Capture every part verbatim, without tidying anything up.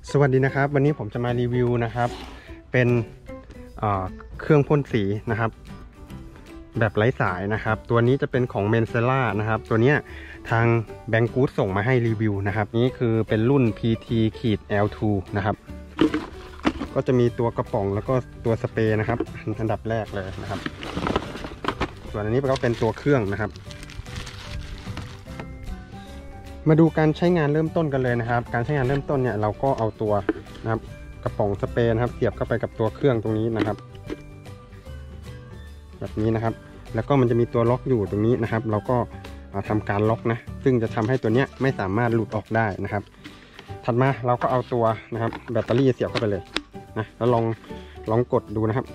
สวัสดีนะครับวันนี้ผมจะมารีวิวนะครับเป็นเครื่องพ่นสีนะครับแบบไร้สายนะครับตัวนี้จะเป็นของเมนเซล่านะครับตัวนี้ทางแบงกูดส่งมาให้รีวิวนะครับนี่คือเป็นรุ่น พี ที แอล ทู นะครับก็จะมีตัวกระป๋องแล้วก็ตัวสเปรย์นะครับอันดับแรกเลยนะครับส่วนอันนี้ก็เป็นตัวเครื่องนะครับมาดูการใช้งานเริ่มต้นกันเลยนะครับการใช้งานเริ่มต้นเนี่ยเราก็เอาตัวนะครับกระป๋องสเปรย์นะครับเสียบเข้าไปกับตัวเครื่องตรงนี้นะครับแบบนี้นะครับแล้วก็มันจะมีตัวล็อกอยู่ตรงนี้นะครับเราก็ทำการล็อกนะซึ่งจะทำให้ตัวเนี้ยไม่สามารถหลุดออกได้นะครับถัดมาเราก็เอาตัวนะครับแบตเตอรี่เสียบเข้าไปเลยนะแล้วลองลองกดดูนะครับ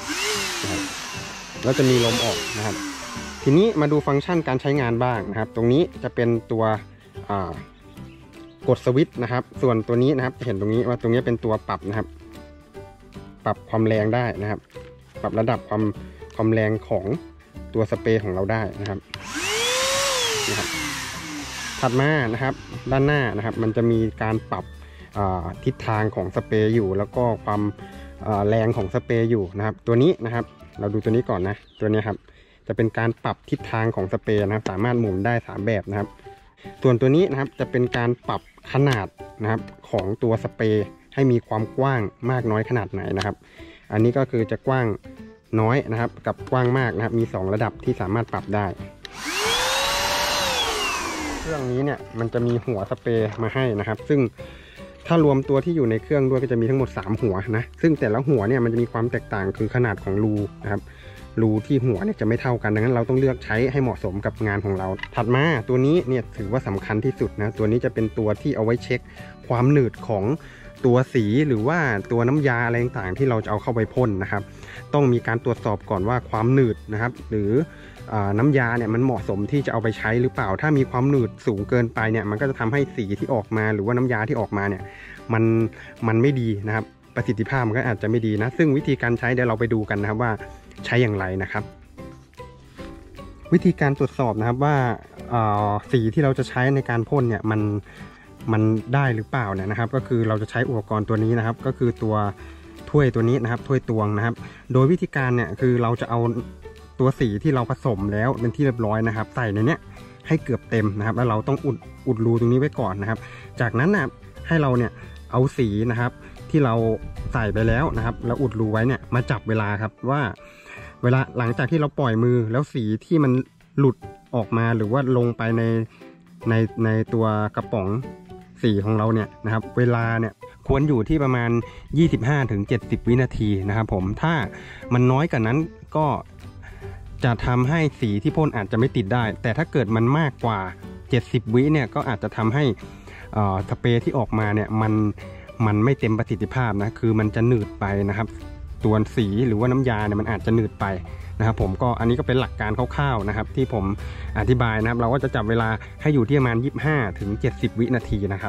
แล้วจะมีลมออกนะครับทีนี้มาดูฟังก์ชันการใช้งานบ้างนะครับตรงนี้จะเป็นตัวกดสวิตช์นะครับส่วนตัวนี้นะครับเห็นตรงนี้ว่าตรงนี้เป็นตัวปรับนะครับปรับความแรงได้นะครับปรับระดับความความแรงของตัวสเปรย์ของเราได้นะครับนะครับถัดมานะครับด้านหน้านะครับมันจะมีการปรับทิศทางของสเปรย์อยู่แล้วก็ความแรงของสเปรย์อยู่นะครับตัวนี้นะครับเราดูตัวนี้ก่อนนะตัวนี้ครับจะเป็นการปรับทิศทางของสเปรย์นะครับสามารถหมุนได้สามแบบนะครับส่วนตัวนี้นะครับจะเป็นการปรับขนาดนะครับของตัวสเปรย์ให้มีความกว้างมากน้อยขนาดไหนนะครับอันนี้ก็คือจะกว้างน้อยนะครับกับกว้างมากนะครับมีสองระดับที่สามารถปรับได้เครื่องนี้เนี่ยมันจะมีหัวสเปรย์มาให้นะครับซึ่งถ้ารวมตัวที่อยู่ในเครื่องด้วยก็จะมีทั้งหมดสามหัวนะซึ่งแต่ละหัวเนี่ยมันจะมีความแตกต่างคือขนาดของรูนะครับรูที่หัวเนี่ยจะไม่เท่ากันดังนั้นเราต้องเลือกใช้ให้เหมาะสมกับงานของเราถัดมาตัวนี้เนี่ยถือว่าสำคัญที่สุดนะตัวนี้จะเป็นตัวที่เอาไว้เช็คความหนืดของตัวสีหรือว่าตัวน้ำยาอะไรต่างๆที่เราจะเอาเข้าไปพ่นนะครับต้องมีการตรวจสอบก่อนว่าความหนืดนะครับหรือน้ำยาเนี่ยมันเหมาะสมที่จะเอาไปใช้หรือเปล่าถ้ามีความหนืดสูงเกินไปเนี่ยมันก็จะทำให้สีที่ออกมาหรือว่าน้ำยาที่ออกมาเนี่ยมันมันไม่ดีนะครับประสิทธิภาพมันก็อาจจะไม่ดีนะซึ่งวิธีการใช้เดี๋ยวเราไปดูกันนะครับว่าใช้อย่างไรนะครับวิธีการตรวจสอบนะครับว่าสีที่เราจะใช้ในการพ่นเนี่ยมันมันได้หรือเปล่าเนี่ยนะครับก็คือเราจะใช้อุปกรณ์ตัวนี้นะครับก็คือตัวถ้วยตัวนี้นะครับถ้วยตวงนะครับโดยวิธีการเนี่ยคือเราจะเอาตัวสีที่เราผสมแล้วเป็นที่เรียบร้อยนะครับใส่ในเนี้ยให้เกือบเต็มนะครับแล้วเราต้องอุดอุดรูตรงนี้ไว้ก่อนนะครับจากนั้นนะให้เราเนี่ยเอาสีนะครับที่เราใส่ไปแล้วนะครับแล้วอุดรูไว้เนี่ยมาจับเวลาครับว่าเวลาหลังจากที่เราปล่อยมือแล้วสีที่มันหลุดออกมาหรือว่าลงไปในในในตัวกระป๋องสีของเราเนี่ยนะครับเวลาเนี่ยควรอยู่ที่ประมาณ ยี่สิบห้าถึงเจ็ดสิบ วินาทีนะครับผมถ้ามันน้อยกว่านั้นก็จะทำให้สีที่พ่นอาจจะไม่ติดได้แต่ถ้าเกิดมันมากกว่าเจ็ดสิบวิเนี่ยก็อาจจะทำให้สเปรย์ที่ออกมาเนี่ยมันมันไม่เต็มประสิทธิภาพนะคือมันจะหนืดไปนะครับตัวสีหรือว่าน้ำยาเนี่ยมันอาจจะหนืดไปนะครับผมก็อันนี้ก็เป็นหลักการคร่าวๆนะครับที่ผมอธิบายนะครับเราก็จะจับเวลาให้อยู่ที่ประมาณยี่สิบห้าถึงเจ็ดสิบวินาทีนะครับ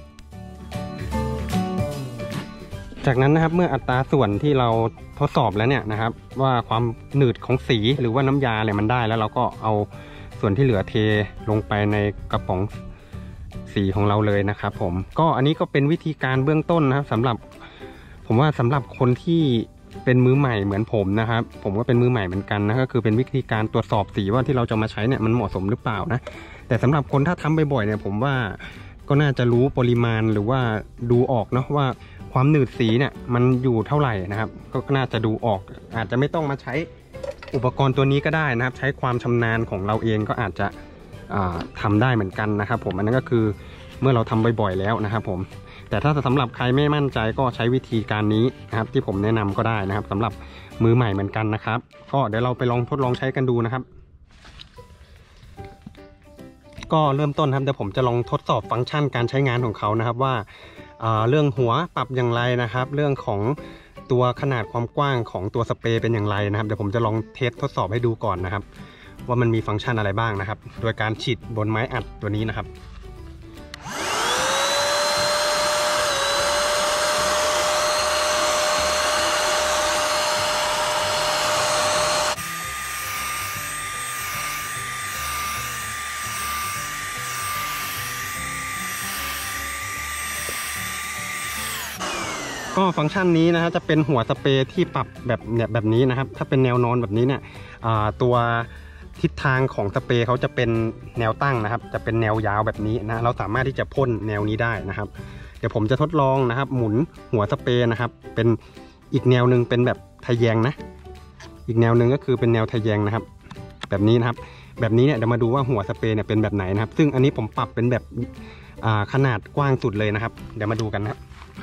จากนั้นนะครับเมื่ออัตราส่วนที่เราทดสอบแล้วเนี่ยนะครับว่าความหนืดของสีหรือว่าน้ำยาเนี่ยมันได้แล้วเราก็เอาส่วนที่เหลือเทลงไปในกระป๋องสีของเราเลยนะครับผมก็อันนี้ก็เป็นวิธีการเบื้องต้นนะครับสำหรับผมว่าสำหรับคนที่เป็นมือใหม่เหมือนผมนะครับผมก็เป็นมือใหม่เหมือนกันนะก็คือเป็นวิธีการตรวจสอบสีว่าที่เราจะมาใช้เนี่ยมันเหมาะสมหรือเปล่านะแต่สำหรับคนถ้าทำบ่อยๆเนี่ยผมว่าก็น่าจะรู้ปริมาณหรือว่าดูออกเนาะว่าความหนืดสีเนี่ยมันอยู่เท่าไหร่นะครับก็น่าจะดูออกอาจจะไม่ต้องมาใช้อุปกรณ์ตัวนี้ก็ได้นะครับใช้ความชำนาญของเราเองก็อาจจะทำได้เหมือนกันนะครับผมอันนั้นก็คือเมื่อเราทำบ่อยๆแล้วนะครับผมแต่ถ้าสำหรับใครไม่มั่นใจก็ใช้วิธีการนี้นะครับที่ผมแนะนำก็ได้นะครับสำหรับมือใหม่เหมือนกันนะครับก็เดี๋ยวเราไปลองทดลองใช้กันดูนะครับก็เริ่มต้นครับเดี๋ยวผมจะลองทดสอบฟังก์ชันการใช้งานของเขานะครับว่าเรื่องหัวปรับอย่างไรนะครับเรื่องของตัวขนาดความกว้างของตัวสเปรย์เป็นอย่างไรนะครับเดี๋ยวผมจะลองเทสทดสอบให้ดูก่อนนะครับว่ามันมีฟังก์ชันอะไรบ้างนะครับโดยการฉีดบนไม้อัดตัวนี้นะครับก็ฟังก์ชันนี้นะฮะจะเป็นหัวสเปรย์ที่ปรับแบบเนี่ยแบบนี้นะครับถ้าเป็นแนวนอนแบบนี้เนี่ยตัวทิศทางของสเปรย์เขาจะเป็นแนวตั้งนะครับจะเป็นแนวยาวแบบนี้นะเราสามารถที่จะพ่นแนวนี้ได้นะครับเดี๋ยวผมจะทดลองนะครับหมุนหัวสเปรย์นะครับเป็นอีกแนวหนึ่งเป็นแบบทะแยงนะอีกแนวหนึ่งก็คือเป็นแนวทะแยงนะครับแบบนี้นะครับแบบนี้เนี่ยเดี๋ยวมาดูว่าหัวสเปรย์เนี่ยเป็นแบบไหนนะครับซึ่งอันนี้ผมปรับเป็นแบบขนาดกว้างสุดเลยนะครับเดี๋ยวมาดูกันนะครับ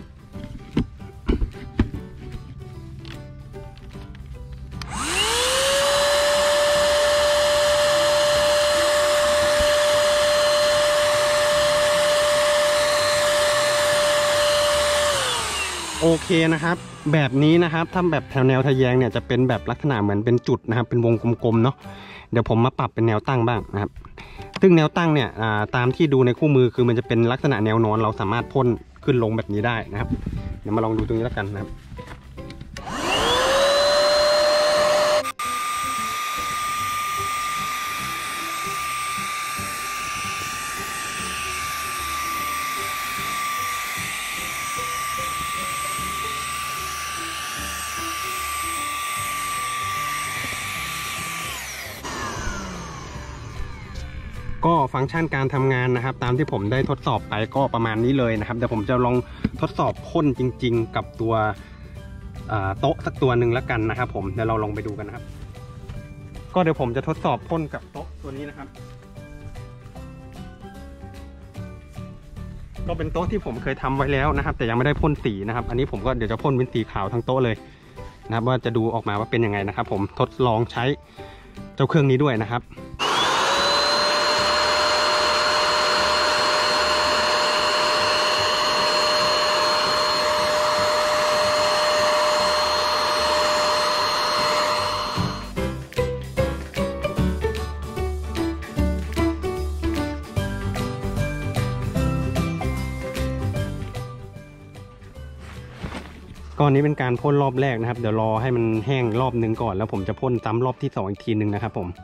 โอเคนะครับแบบนี้นะครับถ้าแบบแถวแนวทะแยงเนี่ยจะเป็นแบบลักษณะเหมือนเป็นจุดนะครับเป็นวงกลมๆเนาะเดี๋ยวผมมาปรับเป็นแนวตั้งบ้างนะครับซึ่งแนวตั้งเนี่ยตามที่ดูในคู่มือคือมันจะเป็นลักษณะแนวนอนเราสามารถพ่นขึ้นลงแบบนี้ได้นะครับเดี๋ยวมาลองดูตรงนี้แล้วกันนะครับก็ฟังก์ชันการทำงานนะครับตามที่ผมได้ทดสอบไปก็ประมาณนี้เลยนะครับเดี๋ยวผมจะลองทดสอบพ่นจริงๆกับตัวโต๊ะสักตัวหนึ่งแล้วกันนะครับผมเดี๋ยวเราลองไปดูกันนะครับก็เดี๋ยวผมจะทดสอบพ่นกับโต๊ะตัวนี้นะครับก็เป็นโต๊ะที่ผมเคยทำไว้แล้วนะครับแต่ยังไม่ได้พ่นสีนะครับอันนี้ผมก็เดี๋ยวจะพ่นเป็นสีขาวทั้งโต๊ะเลยนะครับว่าจะดูออกมาว่าเป็นยังไงนะครับผมทดลองใช้เจ้าเครื่องนี้ด้วยนะครับก้อนนี้เป็นการพ่นรอบแรกนะครับเดี๋ยวรอให้มันแห้งรอบนึงก่อนแล้วผมจะพ่นซ้ำรอบที่สองอีกทีหนึ่งนะครับผม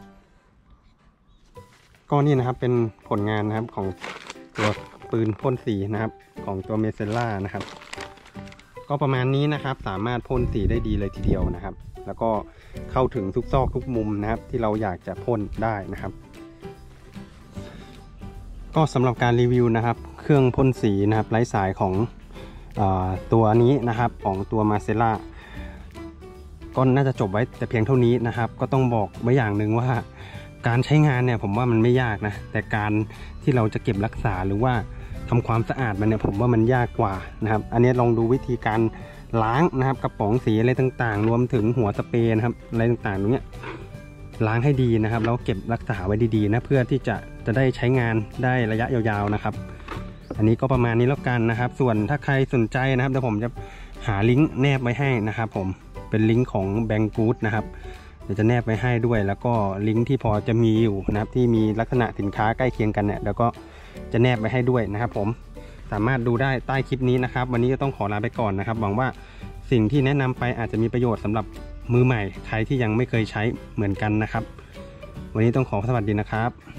ก้อนนี้นะครับเป็นผลงานนะครับของตัวปืนพ่นสีนะครับของตัวเมเซล่านะครับก็ประมาณนี้นะครับสามารถพ่นสีได้ดีเลยทีเดียวนะครับแล้วก็เข้าถึงทุกซอกทุกมุมนะครับที่เราอยากจะพ่นได้นะครับก็สำหรับการรีวิวนะครับเครื่องพ่นสีนะครับไร้สายของตัวนี้นะครับของตัวมาเซล่าก็น่าจะจบไว้แต่เพียงเท่านี้นะครับก็ต้องบอกไว้อย่างหนึ่งว่าการใช้งานเนี่ยผมว่ามันไม่ยากนะแต่การที่เราจะเก็บรักษาหรือว่าทำความสะอาดมันเนี่ยผมว่ามันยากกว่านะครับอันนี้ลองดูวิธีการล้างนะครับกระป๋องสีอะไรต่างๆรวมถึงหัวสเปรย์นะครับอะไรต่างๆตรงนี้ล้างให้ดีนะครับแล้วเก็บรักษาไว้ดีๆนะเพื่อที่จะจะได้ใช้งานได้ระยะยาวๆนะครับอันนี้ก็ประมาณนี้แล้วกันนะครับส่วนถ้าใครสนใจนะครับเดี๋ยวผมจะหาลิงก์แนบไว้ให้นะครับผมเป็นลิงก์ของแบงกู๊ดนะครับเดี๋ยวจะแนบไว้ให้ด้วยแล้วก็ลิงก์ที่พอจะมีอยู่นะครับที่มีลักษณะสินค้าใกล้เคียงกันเนี่ยแล้วก็จะแนบไว้ให้ด้วยนะครับผมสามารถดูได้ใต้คลิปนี้นะครับวันนี้ก็ต้องขอลาไปก่อนนะครับหวังว่าสิ่งที่แนะนำไปอาจจะมีประโยชน์สำหรับมือใหม่ใครที่ยังไม่เคยใช้เหมือนกันนะครับวันนี้ต้องขอสวัสดีนะครับ